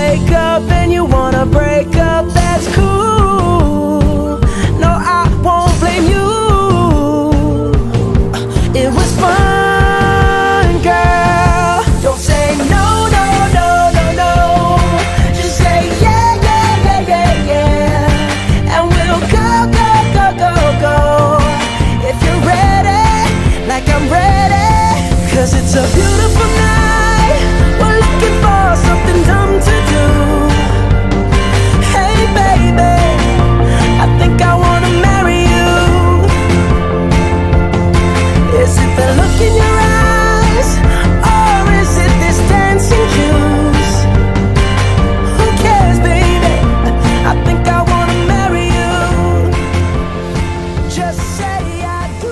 wake up and you wanna break up, that's cool. No, I won't blame you. It was fun, girl. Don't say no, no, no, no, no. Just say yeah, yeah, yeah, yeah, yeah. And we'll go, go, go, go, go. If you're ready, like I'm ready. 'Cause it's a beautiful night. We're looking for something dumb to do. Hey baby, I think I wanna marry you. Is it the look in your eyes, or is it this dancing juice? Who cares baby, I think I wanna marry you. Just say I do.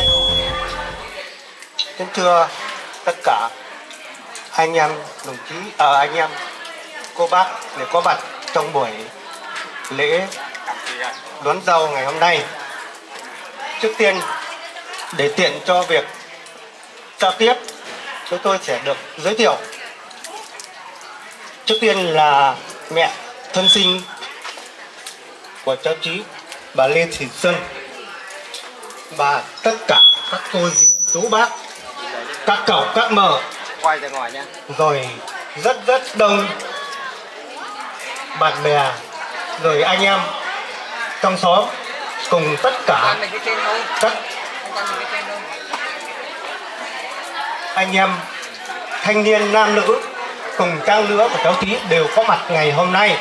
Kính thưa tất cả anh em đồng chí, anh em cô bác để có mặt trong buổi lễ đón dâu ngày hôm nay. Trước tiên, để tiện cho việc giao tiếp, chúng tôi sẽ được giới thiệu. Trước tiên là mẹ thân sinh của cháu Trí, bà Lê Thị Xuân, và tất cả các cô dì chú bác, các cậu các mờ, quay ra ngoài nha, rồi rất đông bạn bè, rồi anh em trong xóm, cùng tất cả các anh em thanh niên nam nữ cùng trang lứa của cháu Tí đều có mặt ngày hôm nay.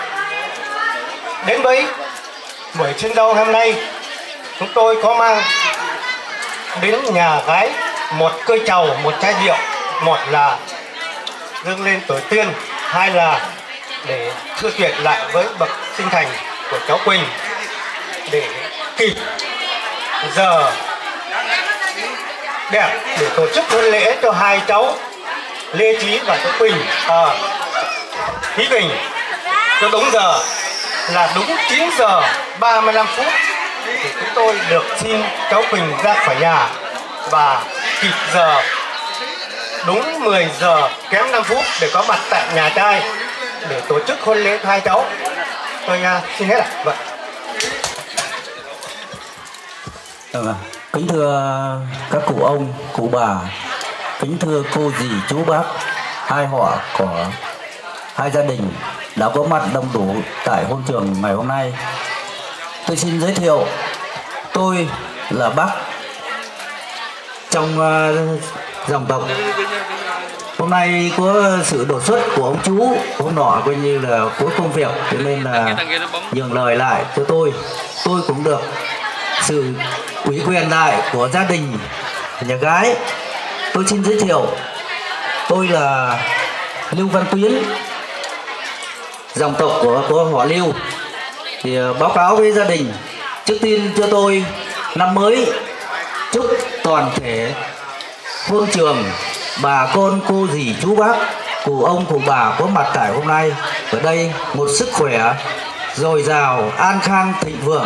Đến với buổi xin dâu hôm nay, chúng tôi có mang đến nhà gái một cây trầu, một chai rượu. Một là dâng lên tổ tiên, hai là để thưa chuyện lại với bậc sinh thành của cháu Quỳnh, để kịp giờ đẹp để tổ chức hôn lễ cho hai cháu Lê Trí và cháu Quỳnh, Thí Quỳnh, cho đúng giờ là đúng 9 giờ 35 phút thì chúng tôi được xin cháu Quỳnh ra khỏi nhà, và kịp giờ đúng 10 giờ kém 5 phút để có mặt tại nhà trai để tổ chức hôn lễ hai cháu. Tôi xin hết ạ. Vâng. Kính thưa các cụ ông, cụ bà, kính thưa cô dì chú bác, hai họ của hai gia đình đã có mặt đông đủ tại hôn trường ngày hôm nay. Tôi xin giới thiệu, tôi là bác trong dòng tộc. Hôm nay có sự đột xuất của ông chú hôm nọ coi như là có công việc, cho nên là nhường lời lại cho tôi cũng được sự ủy quyền lại của gia đình nhà gái. Tôi xin giới thiệu, tôi là Lưu Văn Tuyến, dòng tộc của họ Lưu. Thì báo cáo với gia đình, trước tiên cho tôi năm mới chúc toàn thể hôn trường, bà con cô dì chú bác, cụ ông cụ bà có mặt tại hôm nay ở đây một sức khỏe dồi dào, an khang thịnh vượng.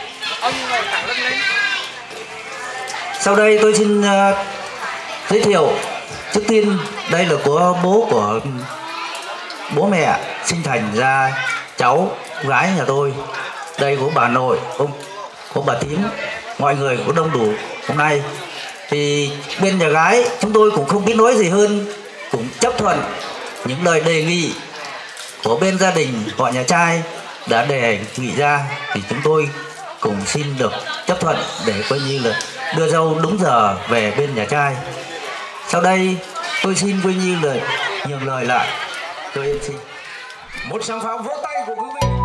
Sau đây tôi xin giới thiệu, trước tiên đây là của bố mẹ sinh thành ra cháu gái nhà tôi, đây của bà nội, của bà thím, mọi người cũng đông đủ hôm nay. Thì bên nhà gái chúng tôi cũng không biết nói gì hơn, cũng chấp thuận những lời đề nghị của bên gia đình họ nhà trai đã đề nghị ra, thì chúng tôi cũng xin được chấp thuận để coi như là đưa dâu đúng giờ về bên nhà trai. Sau đây tôi xin coi như là nhường lời lại cho em xin một tràng pháo vỗ tay của quý vị.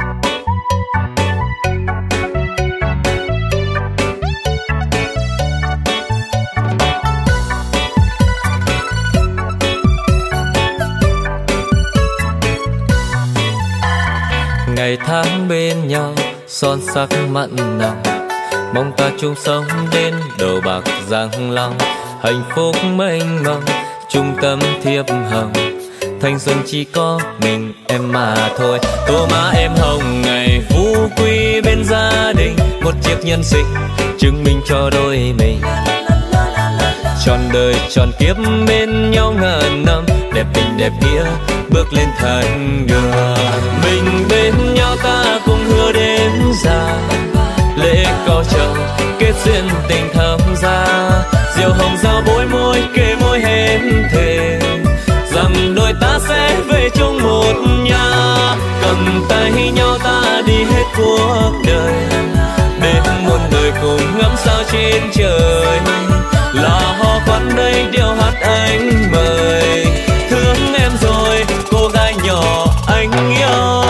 Ngày tháng bên nhau son sắc mặn nồng, mong ta chung sống đến đầu bạc răng long. Hạnh phúc mênh mông chung tâm thiệp hồng, thanh xuân chỉ có mình em mà thôi. Tô má em hồng ngày phú quý bên gia đình, một chiếc nhân sinh chứng minh cho đôi mình. Trọn đời trọn kiếp bên nhau ngàn năm, đẹp tình đẹp nghĩa bước lên thành đường. Mình bên nhau ta cùng hứa đến già, lễ cầu chầu kết duyên tình thắm gia. Diều hồng giao bối môi kề môi hẹn thề, rằng đôi ta sẽ về chung một nhà. Cầm tay nhau ta đi hết cuộc đời, bên muôn đời cùng ngắm sao trên trời. Là hò khoan đây điệu hát anh mời, thương em rồi cô gái nhỏ anh yêu.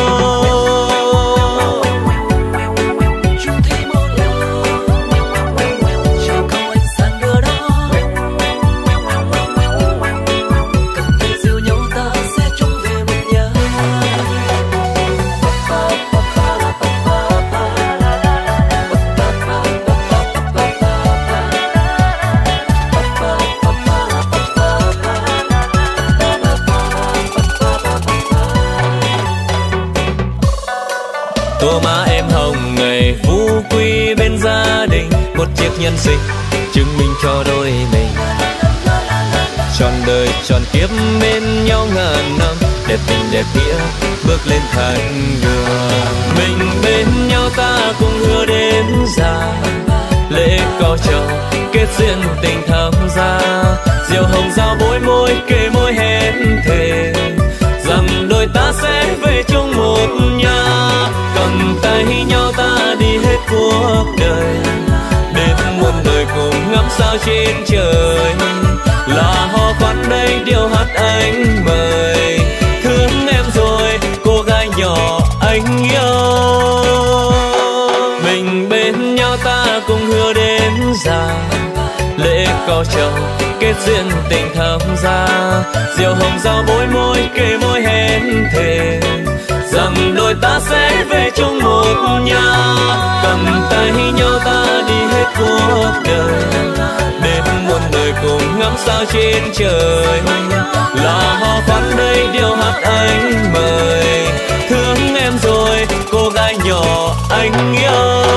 Tô má em hồng ngày phú quý bên gia đình, một chiếc nhân sinh chứng minh cho đôi mình. Trọn đời trọn kiếp bên nhau ngàn năm, đẹp tình đẹp nghĩa bước lên thành đường. Mình bên nhau ta cùng hứa đến già, lễ cầu chầu kết duyên tình thắm gia. Diều hồng giao bối môi kề môi hẹn thề, rằng đôi ta sẽ về chung một nhà. Cầm tay nhau ta đi hết cuộc đời, bên muôn đời cùng ngắm sao trên trời. Là hò khoan đây điệu hát anh mời, thương em rồi cô gái nhỏ anh yêu. Mình bên nhau ta cùng hứa đến già, lễ cầu chầu kết duyên tình thắm gia. Diều hồng giao bối môi kề môi hẹn thề, rằng đôi ta sẽ về chung một nhà. Cầm tay nhau ta đi hết cuộc đời, bên muôn đời cùng ngắm sao trên trời. Là hò khoan đây điệu hát anh mời, thương em rồi cô gái nhỏ anh yêu.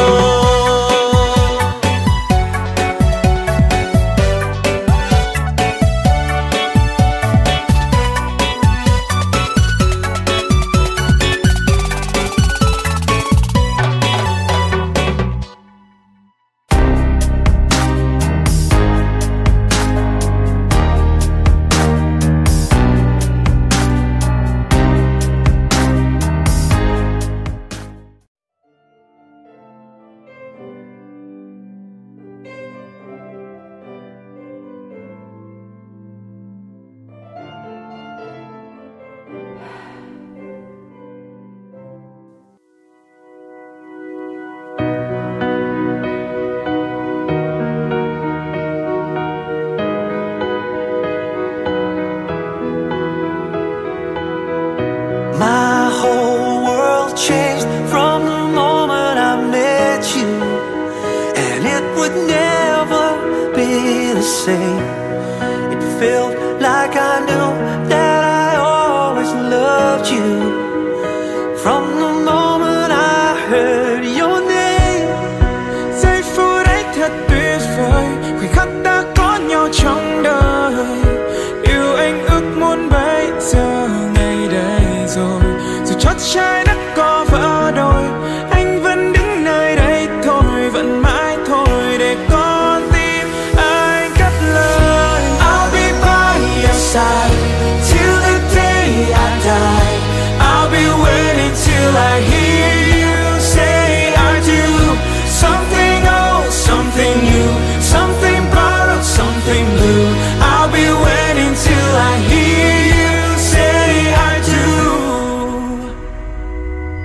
My whole world changed from the moment I met you, and it would never be the same. It felt like I knew that I always loved you from the moment I heard your name. Giây phút ấy thật tuyệt vời, khoảnh khắc đã có nhau trong đời. Yêu anh ước muốn bây giờ ngày đây rồi, dù chót trái đất có vỡ đôi, anh vẫn đứng nơi đây thôi, vẫn mãi thôi để con tim anh cất lời. I'll be by your side till the day I die. I'll be waiting till I hear you say I do. Something old, something new, something borrowed, something blue. I'll be waiting till I hear you say I do.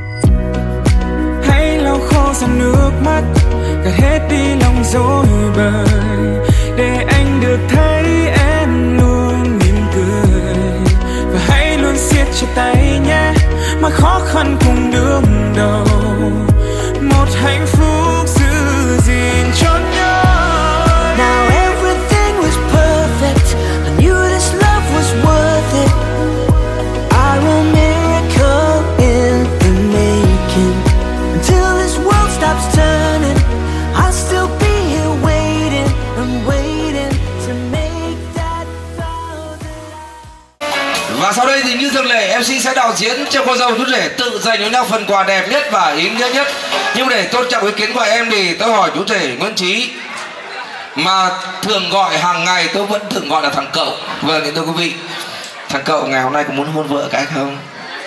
diễn cho cô dâu chú rể tự dành cho nhau phần quà đẹp nhất và ý nghĩa nhất. Nhưng để tôn trọng ý kiến của em thì tôi hỏi chú rể Nguyễn Trí, mà thường gọi hàng ngày tôi vẫn thường gọi là thằng cậu. Vâng thì thưa quý vị, thằng cậu ngày hôm nay có muốn hôn vợ cái không?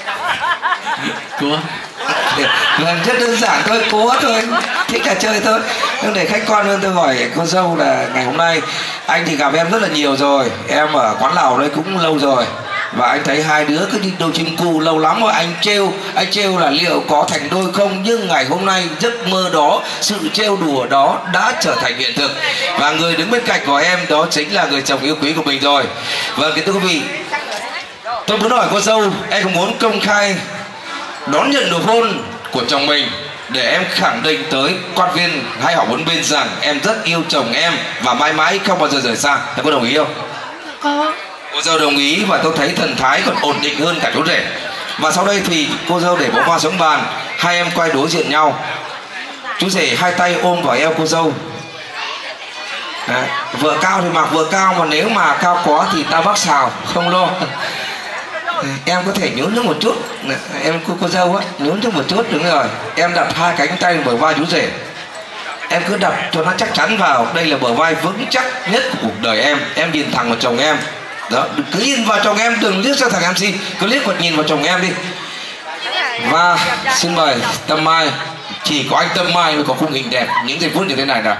Cố. Vâng, rất đơn giản thôi, cố thôi, thích cả chơi thôi. Nhưng để khách quan hơn tôi hỏi cô dâu là ngày hôm nay anh thì gặp em rất là nhiều rồi, em ở quán lẩu đây cũng lâu rồi, và anh thấy hai đứa cứ đi đôi chim cu lâu lắm rồi. Anh trêu là liệu có thành đôi không, nhưng ngày hôm nay giấc mơ đó, sự trêu đùa đó đã trở thành hiện thực, và người đứng bên cạnh của em đó chính là người chồng yêu quý của mình rồi. Vâng, kính thưa quý vị, tôi muốn hỏi cô dâu, em có muốn công khai đón nhận nụ hôn của chồng mình để em khẳng định tới quan viên hai họ bốn bên rằng em rất yêu chồng em và mãi mãi không bao giờ rời xa? Em có đồng ý không? Có. Cô dâu đồng ý, và tôi thấy thần thái còn ổn định hơn cả chú rể. Và sau đây thì cô dâu để bó hoa xuống bàn, hai em quay đối diện nhau. Chú rể hai tay ôm vào eo cô dâu. Đấy. Vợ cao thì mặc vợ cao, mà nếu mà cao quá thì ta bắc xào, không lo. Em có thể nhún xuống một chút, em cô dâu á, nhún xuống một chút, đúng rồi. Em đặt hai cánh tay vào bờ vai chú rể, em cứ đập cho nó chắc chắn vào. Đây là bờ vai vững chắc nhất của cuộc đời em. Em nhìn thẳng vào chồng em đó, cứ nhìn vào chồng em, đừng liếc sang thằng MC, cứ liếc vào nhìn vào chồng em đi. Và xin mời Tâm Mai, chỉ có anh Tâm Mai mới có khung hình đẹp những giây phút như thế này nào.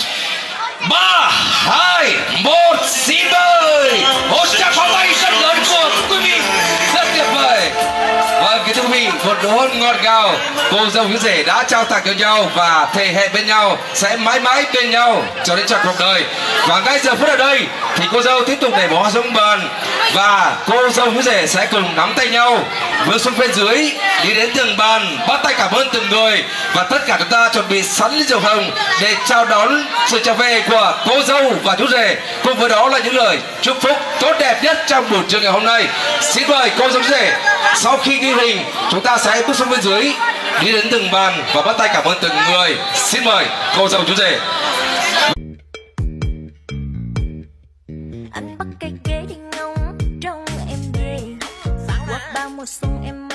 3, 2, 1, xin mời một tràng pháo tay rất lớn của quý vị, rất tuyệt vời. Vâng, kính thưa quý vị, một nụ hôn ngọt ngào, cô dâu chú rể đã trao tặng cho nhau và thề hẹn bên nhau sẽ mãi mãi bên nhau cho đến trọn cuộc đời. Và ngay giờ phút ở đây thì cô dâu tiếp tục để bó hoa xuống bàn, và cô dâu chú rể sẽ cùng nắm tay nhau bước xuống bên dưới, đi đến từng bàn, bắt tay cảm ơn từng người, và tất cả chúng ta chuẩn bị sẵn ly rượu hồng để chào đón sự trở về của cô dâu và chú rể. Cùng với đó là những lời chúc phúc tốt đẹp nhất trong buổi trưa ngày hôm nay. Xin mời cô dâu chú rể, sau khi ghi hình chúng ta sẽ bước xuống bên dưới, đi đến từng bàn và bắt tay cảm ơn từng người. Xin mời cô dâu chú rể. Anh bắt cây ghế đi ngóng trong em về, qua bao mùa xuân em